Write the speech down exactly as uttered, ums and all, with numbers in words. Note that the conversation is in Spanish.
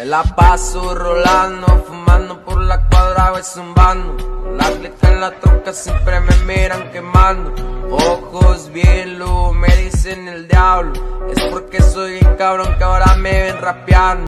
Me la paso rolando, fumando por la cuadra y zumbando. Las letras en la troca siempre me miran quemando. Ojos bien luz, me dicen el diablo. Es porque soy bien cabrón que ahora me ven rapeando.